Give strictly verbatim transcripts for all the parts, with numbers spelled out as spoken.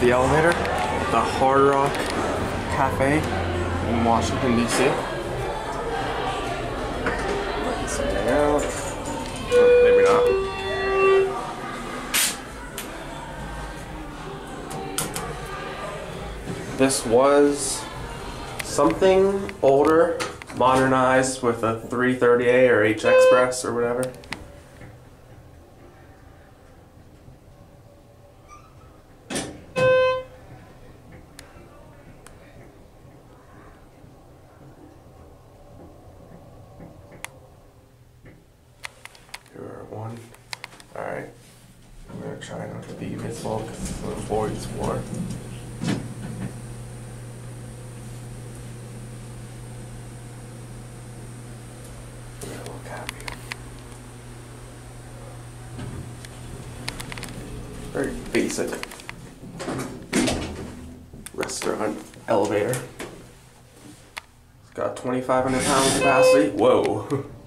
the elevator at the Hard Rock Cafe in Washington, D C Let something out. Oh, maybe not. This was something older, modernized with a three thirty A or HXPress or whatever. One. Alright. I'm gonna try not to be visible because it's a little boys floor. Look at me. Very basic restaurant elevator. It's got twenty-five hundred pound capacity. Whoa.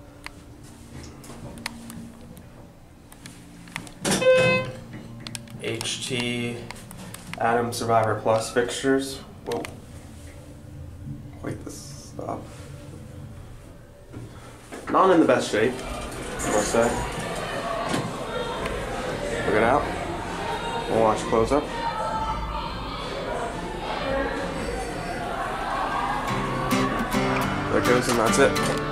H T Atom Survivor Plus fixtures. Whoa. Wait, this stop. Not in the best shape, I must say. Look it out. We'll watch close up. There it goes, and that's it.